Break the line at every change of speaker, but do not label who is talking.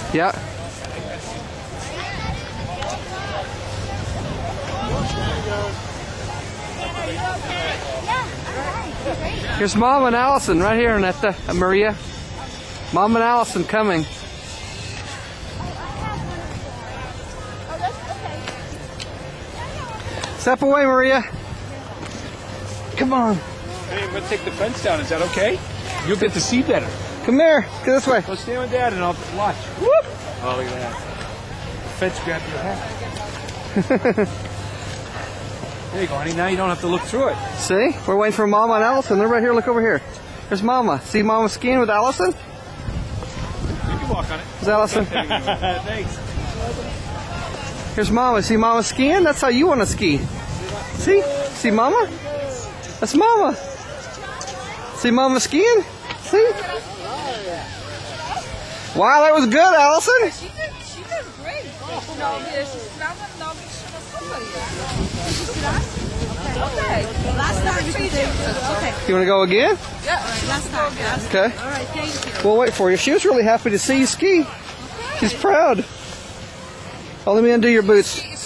Yeah. Here's Mom and Allison right here, Netta, Maria. Mom and Allison coming. Step away, Maria. Come on.
Hey, I'm going to take the fence down. Is that okay? You'll get to see better.
Come here. Get this way.
Go stand with Dad and I'll watch. Whoop! Oh, look at that. The fence grabbed your hat. There you go, honey. Now you don't have to look through it.
See? We're waiting for Mama and Allison. They're right here. Look over here. There's Mama. See Mama skiing with Allison?
You can walk on it.
There's Allison.
Thanks.
Here's Mama. See Mama skiing? That's how you want to ski. See? See Mama? That's Mama. See Mama skiing? See? Wow, that was good, Allison.
She did great. No, okay. Last time she did. Okay.
You want to go again?
Yeah, last time.
Okay.
All right, thank you.
We'll wait for you. She was really happy to see you ski. She's proud. Oh, let me undo your boots.